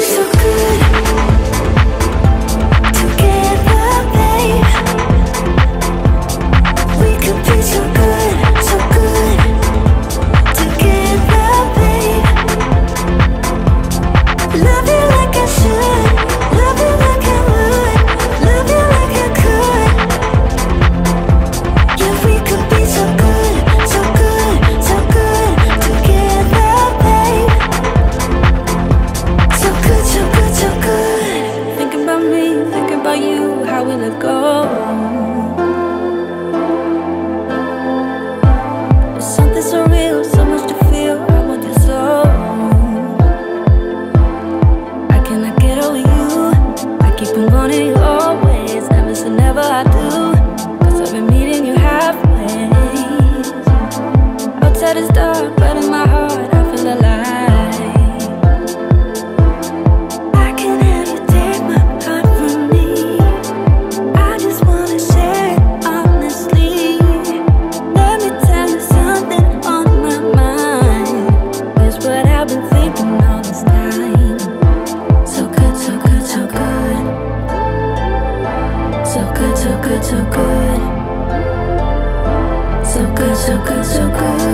so good together, babe. We could be so good together, babe. Love you like I should, love you like I would, love you like I could. Yeah, we could be so good together, babe. So good, so good, so good. Thinking about me, thinking about you, how will it go? There's something so real, so much to feel, I want your soul. I cannot get over you, I keep on wanting you always. Never say never, I do, cause I've been meeting you halfway. Outside is dark, but in my heart I feel alive. I can have you take my heart from me. I just wanna share it honestly. Let me tell you something on my mind. Here's what I've been thinking all this time. So good, so good, so good. So good, so good, so good. So good, so good, so good.